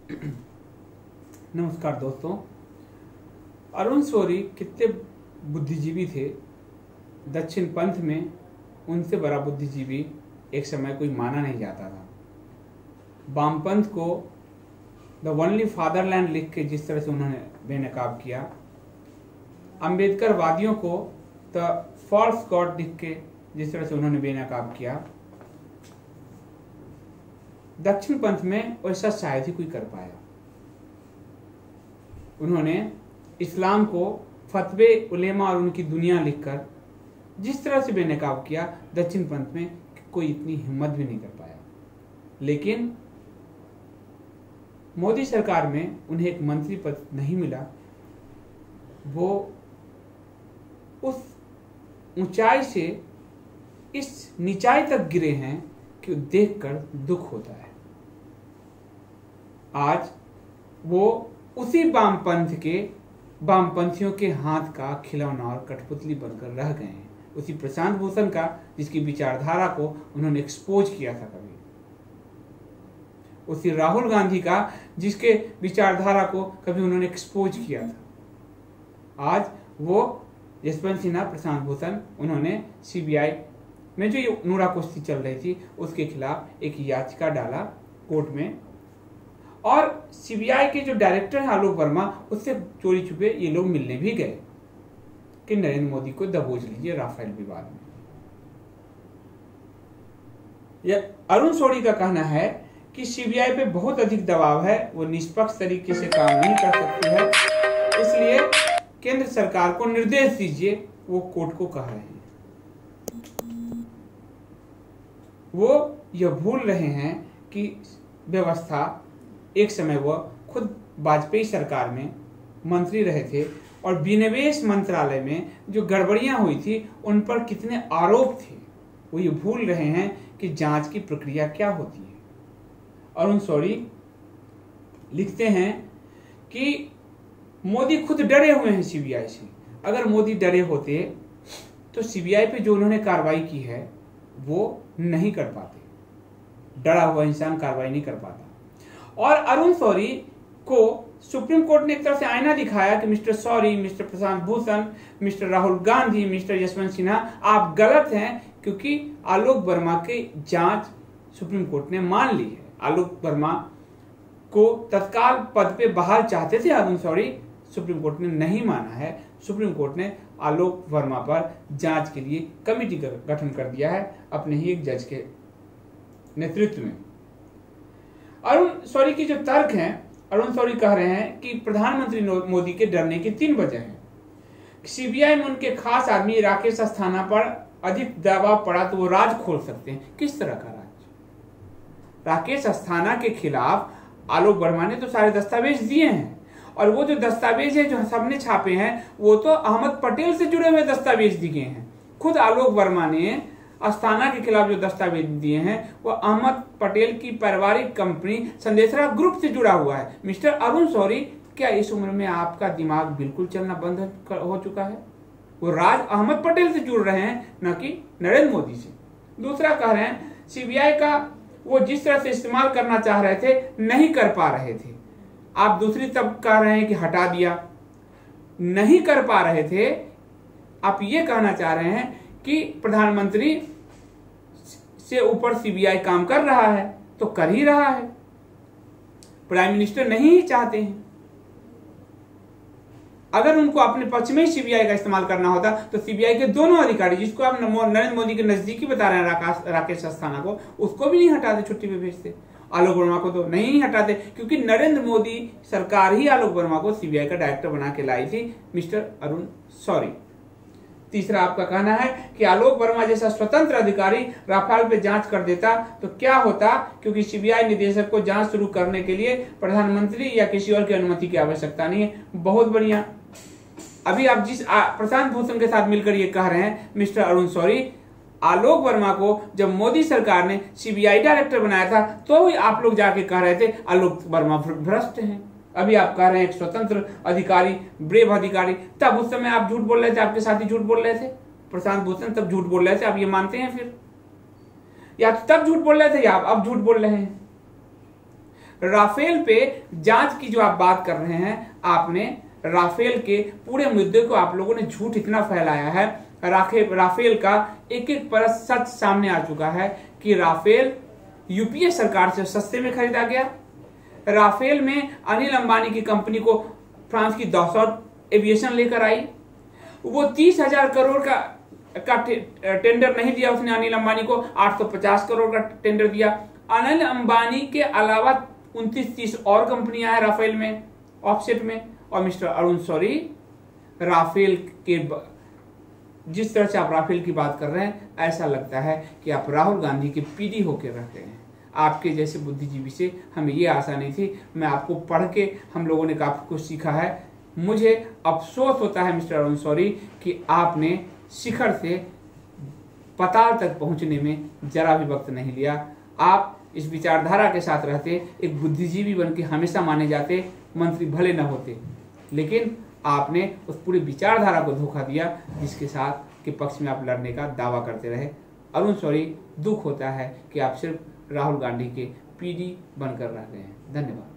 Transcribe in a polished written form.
नमस्कार दोस्तों। अरुण शौरी कितने बुद्धिजीवी थे। दक्षिण पंथ में उनसे बड़ा बुद्धिजीवी एक समय कोई माना नहीं जाता था। वामपंथ को द ओनली फादरलैंड लिख के जिस तरह से उन्होंने बेनकाब किया, अंबेडकर वादियों को द फॉल्स गॉड लिख के जिस तरह से उन्होंने बेनकाब किया, दक्षिण पंथ में वैसा शायद ही कोई कर पाया। उन्होंने इस्लाम को फतवे उलेमा और उनकी दुनिया लिखकर जिस तरह से बेनकाब किया, दक्षिण पंथ में कोई इतनी हिम्मत भी नहीं कर पाया। लेकिन मोदी सरकार में उन्हें एक मंत्री पद नहीं मिला। वो उस ऊंचाई से इस नीचाई तक गिरे हैं कि देखकर दुख होता है। आज वो उसी वामपंथियों के हाथ का खिलौना और कठपुतली बनकर रह गए हैं। उसी प्रशांत भूषण का जिसकी विचारधारा को उन्होंने एक्सपोज किया था कभी, उसी राहुल गांधी का जिसके विचारधारा को कभी उन्होंने एक्सपोज किया था। आज वो यशवंत सिन्हा, प्रशांत भूषण, उन्होंने सीबीआई में जो ये नूरा कुश्ती चल रही थी उसके खिलाफ एक याचिका डाला कोर्ट में, और सीबीआई के जो डायरेक्टर हैं आलोक वर्मा, उससे चोरी छुपे ये लोग मिलने भी गए कि नरेंद्र मोदी को दबोच लीजिए राफेल विवाद में। यह अरुण शौरी का कहना है कि सीबीआई पे बहुत अधिक दबाव है, वो निष्पक्ष तरीके से काम नहीं कर सकती है, इसलिए केंद्र सरकार को निर्देश दीजिए, वो कोर्ट को कह रहे हैं। वो यह भूल रहे हैं कि व्यवस्था, एक समय वह खुद वाजपेयी सरकार में मंत्री रहे थे और विनिवेश मंत्रालय में जो गड़बड़ियां हुई थी उन पर कितने आरोप थे। वो ये भूल रहे हैं कि जांच की प्रक्रिया क्या होती है। अरुण शौरी लिखते हैं कि मोदी खुद डरे हुए हैं सीबीआई से। अगर मोदी डरे होते तो सीबीआई पे जो उन्होंने कार्रवाई की है वो नहीं कर पाते। डरा हुआ इंसान कार्रवाई नहीं कर पाता। और अरुण शौरी को सुप्रीम कोर्ट ने एक तरह से आईना दिखाया कि mister Shourie, mister Prashant Bhushan, mister Rahul Gandhi, mister Yashwant Sinha, आप गलत हैं, क्योंकि आलोक वर्मा की जांच सुप्रीम कोर्ट ने मान ली है। आलोक वर्मा को तत्काल पद पे बहाल चाहते थे अरुण शौरी, सुप्रीम कोर्ट ने नहीं माना है। सुप्रीम कोर्ट ने आलोक वर्मा पर जांच के लिए कमेटी का गठन कर दिया है अपने ही एक जज के नेतृत्व में। अरुण शौरी की जो तर्क हैं, अरुण शौरी कह रहे हैं कि प्रधानमंत्री मोदी के डरने की 3 वजह हैं। सीबीआई में उनके खास आदमी राकेश अस्थाना पर अधिक दबाव पड़ा तो वो राज खोल सकते हैं। किस तरह का राज? राकेश अस्थाना के खिलाफ आलोक वर्मा ने तो सारे दस्तावेज दिए हैं, और वो जो दस्तावेज है जो सबने छापे हैं वो तो अहमद पटेल से जुड़े हुए दस्तावेज दिए हैं। खुद आलोक वर्मा ने अस्थाना के खिलाफ जो दस्तावेज दिए हैं वो अहमद पटेल की पारिवारिक कंपनी संदेशरा ग्रुप से जुड़ा हुआ है। मिस्टर अरुण शौरी, क्या इस उम्र में आपका दिमाग बिल्कुल चलना बंद हो चुका है? वो राज अहमद पटेल से जुड़ रहे हैं, न कि नरेंद्र मोदी से। दूसरा कह रहे हैं सीबीआई का वो जिस तरह से इस्तेमाल करना चाह रहे थे नहीं कर पा रहे थे। आप दूसरी तब कह रहे हैं कि हटा दिया, नहीं कर पा रहे थे। आप ये कहना चाह रहे हैं कि प्रधानमंत्री से ऊपर सीबीआई काम कर रहा है, तो कर ही रहा है। प्राइम मिनिस्टर नहीं चाहते हैं। अगर उनको अपने पक्ष में ही सीबीआई का इस्तेमाल करना होता तो सीबीआई के दोनों अधिकारी, जिसको आप नरेंद्र मोदी के नजदीकी बता रहे हैं राकेश अस्थाना को, उसको भी नहीं हटाते, छुट्टी पे भेजते। आलोक वर्मा को तो नहीं हटाते, क्योंकि नरेंद्र मोदी सरकार ही आलोक वर्मा को सीबीआई का डायरेक्टर बना के लाई थी, मिस्टर अरुण शौरी। तीसरा आपका कहना है कि आलोक वर्मा जैसा स्वतंत्र अधिकारी राफेल पे जांच कर देता तो क्या होता, क्योंकि सीबीआई निदेशक को जांच शुरू करने के लिए प्रधानमंत्री या किसी और की अनुमति की आवश्यकता नहीं है। बहुत बढ़िया। अभी आप जिस प्रशांत भूषण के साथ मिलकर ये कह रहे हैं मिस्टर अरुण शौरी, आलोक वर्मा को जब मोदी सरकार ने सीबीआई डायरेक्टर बनाया था तो भी आप लोग जाके कह रहे थे आलोक वर्मा भ्रष्ट हैं। अभी आप कह रहे हैं एक स्वतंत्र अधिकारी, ब्रेव अधिकारी। तब उस समय आप झूठ बोल रहे थे, आपके साथी झूठ बोल रहे थे, प्रशांत भूषण तब झूठ बोल रहे थे। आप ये मानते हैं फिर? या तब झूठ बोल रहे थे या आप अब झूठ बोल रहे हैं? राफेल पे जांच की जो आप बात कर रहे हैं, आपने राफेल के पूरे मुद्दे को आप लोगों ने झूठ इतना फैलाया है, राफेल का एक एक परत सच सामने आ चुका है कि राफेल यूपीए सरकार से सस्ते में खरीदा गया। राफेल में अनिल अंबानी की कंपनी को फ्रांस की दसॉल्ट एविएशन लेकर आई, वो 30,000 करोड़ का टेंडर नहीं दिया उसने अनिल अंबानी को, 850 करोड़ का टेंडर दिया। अनिल अंबानी के अलावा 29-30 और कंपनियां हैं राफेल में, ऑफसेट में। और मिस्टर अरुण शौरी, राफेल के जिस तरह से आप राफेल की बात कर रहे हैं, ऐसा लगता है कि आप राहुल गांधी के पीडी होकर रहते हैं। आपके जैसे बुद्धिजीवी से हमें ये आशा नहीं थी। मैं आपको पढ़ के हम लोगों ने काफी कुछ सीखा है। मुझे अफसोस होता है मिस्टर अरुण शौरी कि आपने शिखर से पाताल तक पहुंचने में जरा भी वक्त नहीं लिया। आप इस विचारधारा के साथ रहते, एक बुद्धिजीवी बन के हमेशा माने जाते, मंत्री भले न होते, लेकिन आपने उस पूरी विचारधारा को धोखा दिया जिसके साथ के पक्ष में आप लड़ने का दावा करते रहे। अरुण शौरी, दुख होता है कि आप सिर्फ राहुल गांधी के पीडी बनकर रह गए हैं। धन्यवाद।